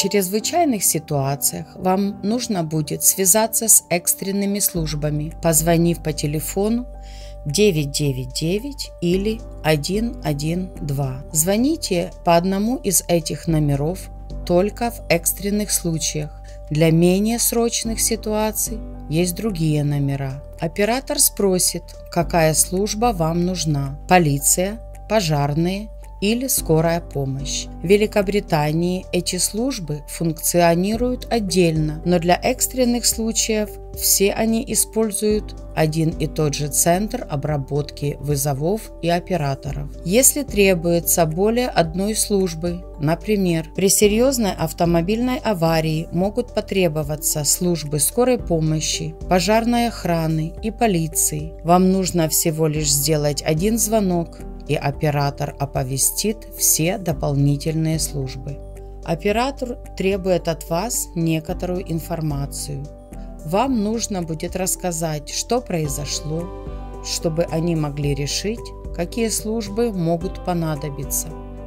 чрезвычайных ситуациях вам нужно будет связаться с экстренными службами, позвонив по телефону 999 или 112. Звоните по одному из этих номеров только в экстренных случаях. Для менее срочных ситуаций есть другие номера. Оператор спросит, какая служба вам нужна: полиция, пожарные или скорая помощь. В Великобритании эти службы функционируют отдельно, но для экстренных случаев все они используют один и тот же центр обработки вызовов и операторов. Если требуется более одной службы, например, при серьезной автомобильной аварии могут потребоваться службы скорой помощи, пожарной охраны и полиции, вам нужно всего лишь сделать один звонок, и оператор оповестит все дополнительные службы. Оператор требует от вас некоторую информацию. Вам нужно будет рассказать, что произошло, чтобы они могли решить, какие службы могут понадобиться.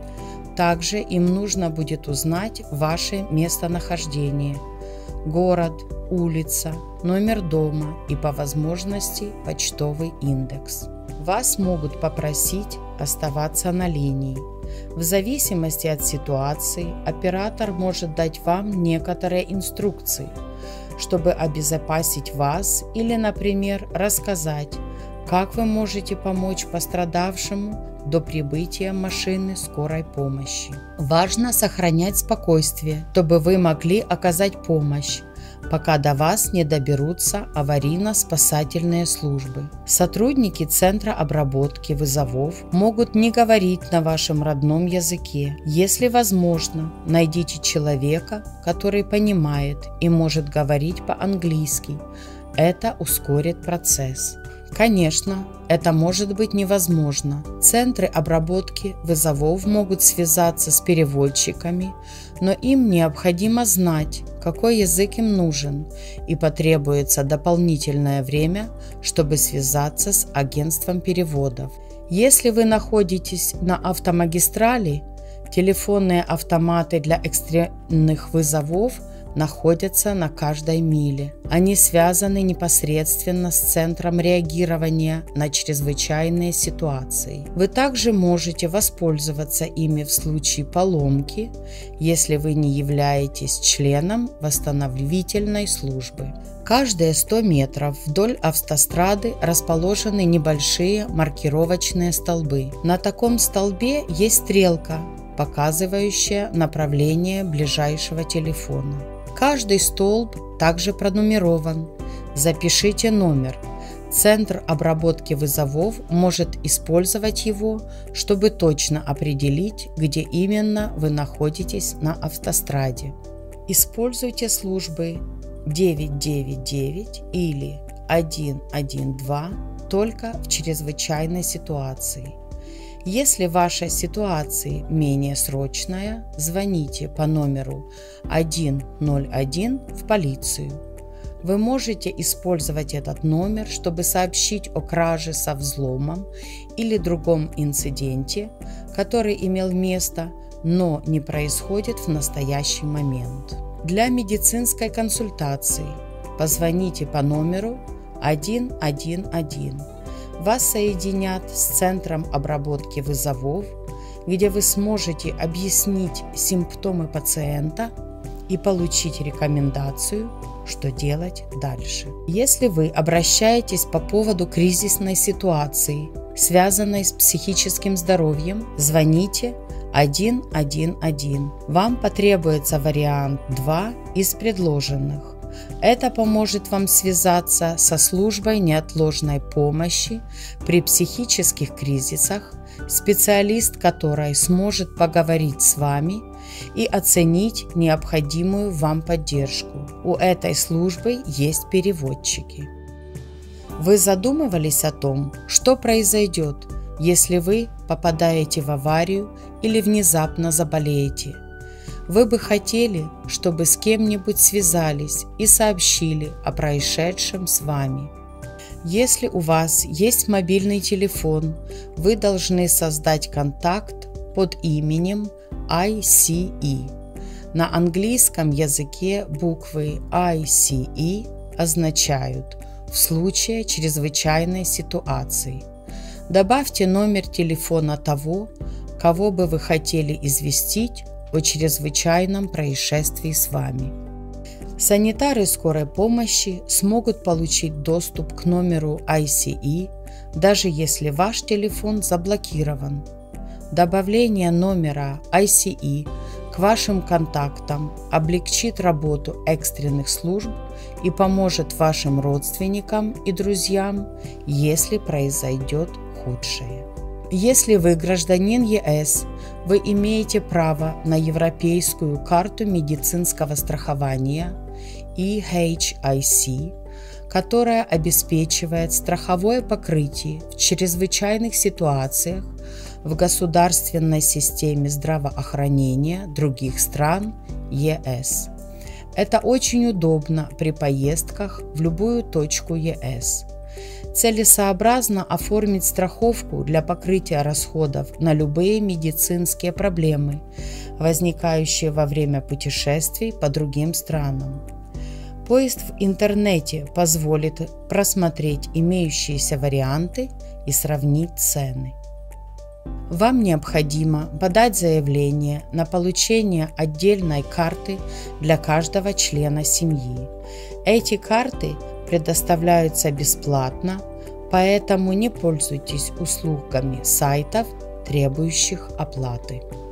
Также им нужно будет узнать ваше местонахождение, город, улица, номер дома и, по возможности, почтовый индекс. Вас могут попросить оставаться на линии. В зависимости от ситуации оператор может дать вам некоторые инструкции, чтобы обезопасить вас или, например, рассказать, как вы можете помочь пострадавшему до прибытия машины скорой помощи. Важно сохранять спокойствие, чтобы вы могли оказать помощь, пока до вас не доберутся аварийно-спасательные службы. Сотрудники Центра обработки вызовов могут не говорить на вашем родном языке. Если возможно, найдите человека, который понимает и может говорить по-английски. Это ускорит процесс. Конечно, это может быть невозможно. Центры обработки вызовов могут связаться с переводчиками, но им необходимо знать, какой язык им нужен, и потребуется дополнительное время, чтобы связаться с агентством переводов. Если вы находитесь на автомагистрали, телефонные автоматы для экстренных вызовов находятся на каждой миле. Они связаны непосредственно с центром реагирования на чрезвычайные ситуации. Вы также можете воспользоваться ими в случае поломки, если вы не являетесь членом восстановительной службы. Каждые 100 метров вдоль автострады расположены небольшие маркировочные столбы. На таком столбе есть стрелка, показывающая направление ближайшего телефона. Каждый столб также пронумерован. Запишите номер. Центр обработки вызовов может использовать его, чтобы точно определить, где именно вы находитесь на автостраде. Используйте службы 999 или 112 только в чрезвычайной ситуации. Если ваша ситуация менее срочная, звоните по номеру 101 в полицию. Вы можете использовать этот номер, чтобы сообщить о краже со взломом или другом инциденте, который имел место, но не происходит в настоящий момент. Для медицинской консультации позвоните по номеру 111. Вас соединят с Центром обработки вызовов, где вы сможете объяснить симптомы пациента и получить рекомендацию, что делать дальше. Если вы обращаетесь по поводу кризисной ситуации, связанной с психическим здоровьем, звоните 111. Вам потребуется вариант 2 из предложенных. Это поможет вам связаться со службой неотложной помощи при психических кризисах, специалист которой сможет поговорить с вами и оценить необходимую вам поддержку. У этой службы есть переводчики. Вы задумывались о том, что произойдет, если вы попадаете в аварию или внезапно заболеете? Вы бы хотели, чтобы с кем-нибудь связались и сообщили о происшедшем с вами. Если у вас есть мобильный телефон, вы должны создать контакт под именем ICE. На английском языке буквы ICE означают «в случае чрезвычайной ситуации». Добавьте номер телефона того, кого бы вы хотели известить о чрезвычайном происшествии с вами. Санитары скорой помощи смогут получить доступ к номеру ICE, даже если ваш телефон заблокирован. Добавление номера ICE к вашим контактам облегчит работу экстренных служб и поможет вашим родственникам и друзьям, если произойдет худшее. Если вы гражданин ЕС, вы имеете право на Европейскую карту медицинского страхования EHIC, которая обеспечивает страховое покрытие в чрезвычайных ситуациях в государственной системе здравоохранения других стран ЕС. Это очень удобно при поездках в любую точку ЕС. Целесообразно оформить страховку для покрытия расходов на любые медицинские проблемы, возникающие во время путешествий по другим странам. Поиск в интернете позволит просмотреть имеющиеся варианты и сравнить цены. Вам необходимо подать заявление на получение отдельной карты для каждого члена семьи. Эти карты предоставляются бесплатно, поэтому не пользуйтесь услугами сайтов, требующих оплаты.